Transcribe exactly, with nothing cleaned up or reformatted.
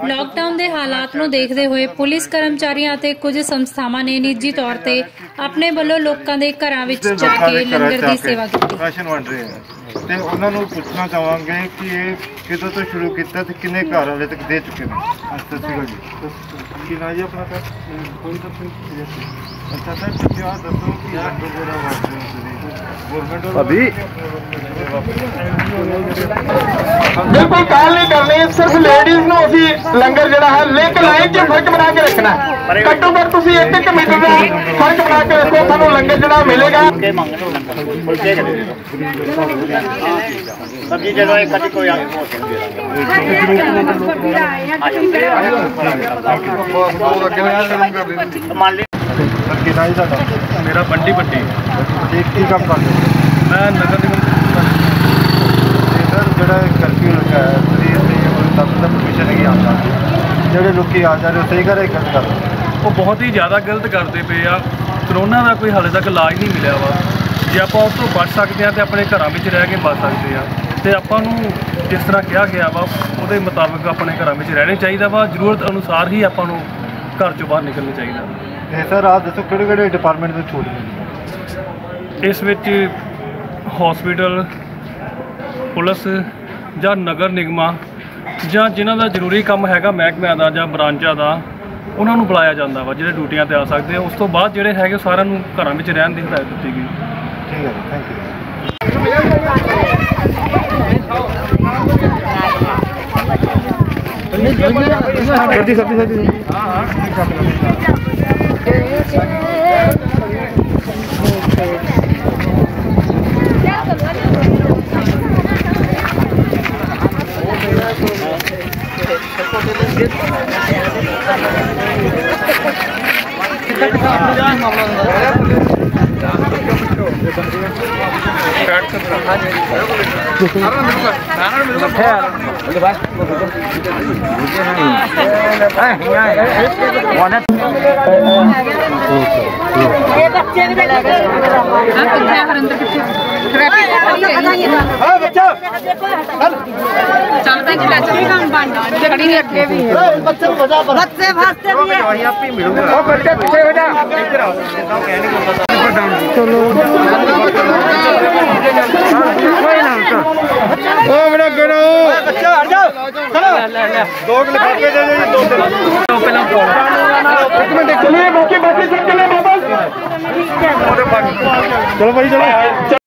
Lockdown के हालात ਨੂੰ देखते हुए पुलिस कर्मचारियों ਅਤੇ कुछ संस्थावां ने निजी तौर ਤੇ अपने ਵੱਲੋਂ ਲੋਕਾਂ ਦੇ ਘਰਾਂ ਵਿੱਚ ਜਾ ਕੇ ਲੰਗਰ ਦੀ ਸੇਵਾ ਕੀਤੀ। ਰਾਸ਼ਨ ਵੰਡ ਰਹੇ ਹਨ ਤੇ ਉਹਨਾਂ ਨੂੰ ਪੁੱਛਣਾ ਚਾਹਾਂਗੇ ਕਿ ਇਹ ਕਿਦੋਂ ਤੋਂ ਸ਼ੁਰੂ ਕੀਤਾ ਤੇ ਕਿੰਨੇ ਘਰ ਵਾਲੇ ਤੱਕ ਦੇ ਚੁੱਕੇ ਨੇ। ਸਤਿ ਸ਼੍ਰੀ ਅਕਾਲ ਜੀ। ਕੀ ਨਾਮ ਜੀ ਆਪਣਾ ਸਰ? ਕੋਈ ਤਾਂ ਅੱਛਾ ਸਰ, ਤੁਸੀਂ ਆਹ ਦੱਸੋ ਕਿ ਆਹ ਗੁਰਦੁਆਰਾ ਵਾਸਤੇ ਗਵਰਨਮੈਂਟ अभी बिल्कुल कॉल नहीं करनी, सिर्फ लेडीज ਨੂੰ ਅਸੀਂ ਲੰਗਰ ਜਿਹੜਾ ਹੈ ਲਿੰਕ ਲਾਈਨ 'ਚ ਫਰਕ ਬਣਾ ਕੇ ਰੱਖਣਾ ਹੈ। ਘੱਟੋ ਘੱਟ ਤੁਸੀਂ ਇੱਕ ਇੱਕ ਮੀਟਰ ਦਾ ਫਰਕ ਬਣਾ ਕੇ ਰੱਖੋ, ਤੁਹਾਨੂੰ ਲੰਗਰ ਜਿਹੜਾ ਮਿਲੇਗਾ। सब्जी जगह एक कटी कोई आगे पहुंच मान ली। मेरा बंडी बंडी ਕੀ ਕੰਮ ਕਰਦੇ ਹੋ? मैं नगर निगम ਤੇ ਸਰ ਜਿਹੜਾ ਕਰਫਿਊ ਲੱਗਾ ਹੈ ਤੁਸੀਂ ਇੱਥੇ ਕੋਈ ਤੱਕ ਦਾ ਪਰਮਿਸ਼ਨ ਨਹੀਂ ਆਉਂਦਾ, ਜਿਹੜੇ ਲੋਕੀ ਆ ਜਾ ਰਹੇ ਉਹ ਸਹੀ ਕਰ ਰਹੇ ਗਲਤ ਕਰ ਰਹੇ? ਉਹ ਬਹੁਤ ਹੀ ਜ਼ਿਆਦਾ ਗਲਤ ਕਰਦੇ ਪਏ ਆ। ਕਰੋਨਾ ਦਾ ਕੋਈ ਹਾਲੇ ਤੱਕ ਇਲਾਜ ਨਹੀਂ ਮਿਲਿਆ ਵਾ। ਜੇ ਆਪਾਂ ਉਸ ਤੋਂ ਬਚ ਸਕਦੇ ਹਾਂ ਤੇ ਆਪਣੇ ਘਰਾਂ ਵਿੱਚ ਰਹਿ ਕੇ ਬਚ ਸਕਦੇ ਹਾਂ। ਤੇ ਆਪਾਂ ਨੂੰ ਜਿਸ ਤਰ੍ਹਾਂ ਕਿਹਾ ਗਿਆ ਵਾ ਉਹਦੇ ਮੁਤਾਬਕ ਆਪਣੇ ਘਰਾਂ ਵਿੱਚ ਰਹਿਣਾ ਚਾਹੀਦਾ ਵਾ। ਜ਼ਰੂਰਤ ਅਨੁਸਾਰ ਹੀ ਆਪਾਂ ਨੂੰ ਘਰ ਚੋਂ ਬਾਹਰ ਨਿਕਲਣਾ ਚਾਹੀਦਾ। ਤੇ ਸਰ ਆਹ ਦੱਸੋ ਕਿਹੜੇ ਕਿਹੜੇ ਡਿਪਾਰਟਮੈਂਟ ਤੋਂ ਛੂਟ ਮਿਲਦੀ? ਇਸ ਵਿੱਚ ਹਸਪੀਟਲ, ਪੁਲਿਸ ਜਾਂ ਨਗਰ ਨਿਗਮਾਂ ਜਾਂ ਜਿਨ੍ਹਾਂ ਦਾ ਜ਼ਰੂਰੀ ਕੰਮ ਹੈਗਾ ਮਹਿਕਮਿਆਂ ਦਾ ਜਾਂ ਬ੍ਰਾਂਚਾਂ ਦਾ, ਉਹਨਾਂ ਨੂੰ ਬੁਲਾਇਆ ਜਾਂਦਾ ਵਾ ਜਿਹੜੇ ਡਿਊਟੀਆਂ 'ਤੇ ਆ ਸਕਦੇ ਆ। ਉਸ ਤੋਂ ਬਾਅਦ ਜਿਹੜੇ ਹੈਗੇ ਸਾਰਿਆਂ ਨੂੰ ਘਰਾਂ ਵਿੱਚ ਰਹਿਣ ਦੀ ਹਦਾਇਤ ਦਿੱਤੀ ਗਈ। ਠੀਕ ਹੈ, ਥੈਂਕ ਯੂ। ਸਰਦੀ ਸਰਦੀ ਸਰਦੀ बच्चे भागते भी हैं। बच्चे पीछे हो जा। चलो ओ मेरा गणो बच्चा हट जाओ, चलो दो लिफाफे दे दो, दो पहला एक मिनट चलिए बाकी बाकी सब चले वापस। चलो भाई चलो।